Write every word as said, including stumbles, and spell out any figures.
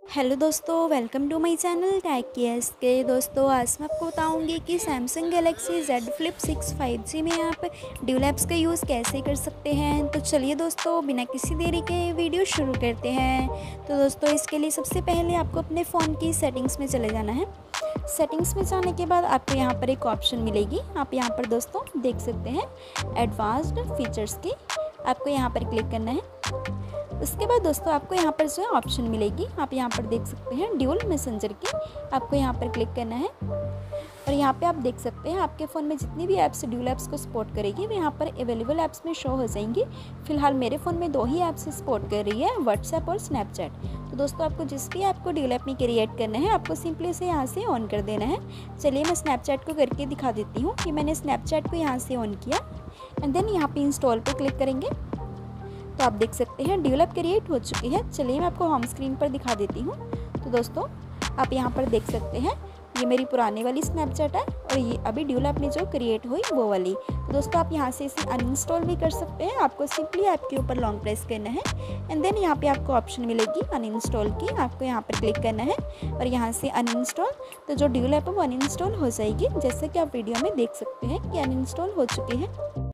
Hello दोस्तों, welcome to my channel tech cares के। दोस्तों आज मैं आपको बताऊंगी कि Samsung Galaxy Z Flip six five G में आप ड्यूल ऐप्स का यूज़ कैसे कर सकते हैं। तो चलिए दोस्तों, बिना किसी देरी के वीडियो शुरू करते हैं। तो दोस्तों इसके लिए सबसे पहले आपको अपने फ़ोन की सेटिंग्स में चले जाना है। सेटिंग्स में जाने के बाद आपको यहाँ पर एक ऑप्शन मिलेगी। आप यहाँ पर दोस्तों देख सकते हैं एडवांस्ड फीचर्स की, आपको यहाँ पर क्लिक करना है। उसके बाद दोस्तों आपको यहाँ पर जो है ऑप्शन मिलेगी, आप यहाँ पर देख सकते हैं ड्यूल मैसेंजर की, आपको यहाँ पर क्लिक करना है। और यहाँ पे आप देख सकते हैं आपके फ़ोन में जितनी भी ऐप्स ड्यूल ऐप्स को सपोर्ट करेगी वो यहाँ पर अवेलेबल ऐप्स में शो हो जाएंगी। फिलहाल मेरे फ़ोन में दो ही ऐप्स सपोर्ट कर रही है, व्हाट्सएप और स्नैपचैट। तो दोस्तों आपको जिस भी ऐप को ड्यूल ऐप में क्रिएट करना है आपको सिंपली से यहाँ से ऑन कर देना है। चलिए मैं स्नैपचैट को करके दिखा देती हूँ कि मैंने स्नैपचैट को यहाँ से ऑन किया एंड देन यहाँ पे इंस्टॉल पर क्लिक करेंगे तो आप देख सकते हैं ड्यूल ऐप क्रिएट हो चुकी है। चलिए मैं आपको होम स्क्रीन पर दिखा देती हूँ। तो दोस्तों आप यहाँ पर देख सकते हैं ये मेरी पुरानी वाली स्नैपचैट है और ये अभी ड्यूल ऐप में जो क्रिएट हुई वो वाली। तो दोस्तों आप यहाँ से इसे अनइंस्टॉल भी कर सकते हैं। आपको सिंपली ऐप के ऊपर लॉन्ग प्रेस करना है एंड देन यहाँ पे आपको ऑप्शन मिलेगी अनइंस्टॉल की, आपको यहाँ पर क्लिक करना है और यहाँ से अनइंस्टॉल। तो जो ड्यूल ऐप है वो अनइंस्टॉल हो जाएगी, जैसे कि आप वीडियो में देख सकते हैं कि अनइंस्टॉल हो चुकी है।